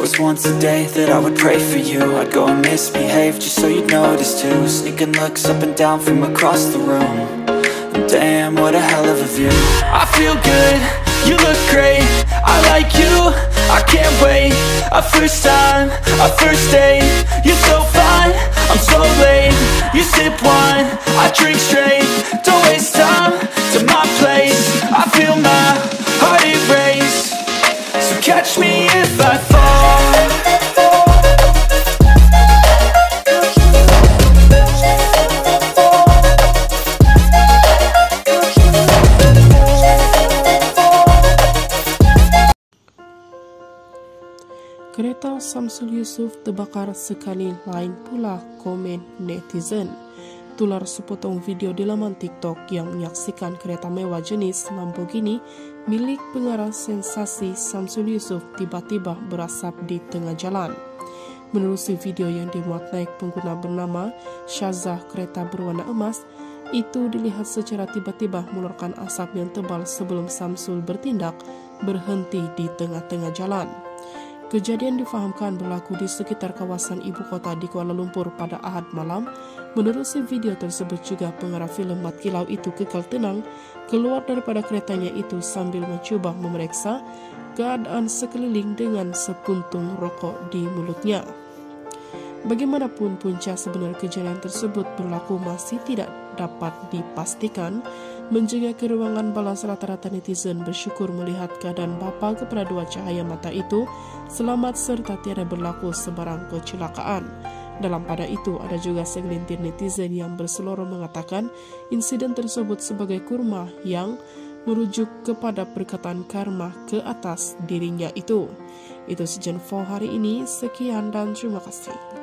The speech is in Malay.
was once a day that I would pray for you. I'd go and misbehave just so you'd notice too. Sneaking looks up and down from across the room. And damn, what a hell of a view. I feel good, you look great, I like you, I can't wait. A first time, a first date, you're so fine, I'm so late. You sip wine, I drink straight. Don't waste time to my place. I feel my heart erase. So catch me if I fall. Kereta Samsul Yusuf terbakar sekali, lain pula komen netizen. Tular sepotong video di laman TikTok yang menyaksikan kereta mewah jenis Lamborghini milik pengarah sensasi Samsul Yusuf tiba-tiba berasap di tengah jalan. Menerusi video yang dimuat naik pengguna bernama Syazah, kereta berwarna emas itu dilihat secara tiba-tiba mengeluarkan asap yang tebal sebelum Samsul bertindak berhenti di tengah-tengah jalan. Kejadian difahamkan berlaku di sekitar kawasan ibu kota di Kuala Lumpur pada Ahad malam. Menerusi video tersebut juga pengarah filem Mat Kilau itu kekal tenang keluar daripada keretanya itu sambil mencoba memeriksa keadaan sekeliling dengan sepuntung rokok di mulutnya. Bagaimanapun punca sebenar kejadian tersebut berlaku masih tidak dapat dipastikan. Menjaga ke ruangan balas, rata-rata netizen bersyukur melihat keadaan bapa keperadua cahaya mata itu selamat serta tiada berlaku sebarang kecelakaan. Dalam pada itu ada juga segelintir netizen yang berseloroh mengatakan insiden tersebut sebagai kurma yang merujuk kepada perkataan karma ke atas dirinya itu. Itu sejen for hari ini. Sekian dan terima kasih.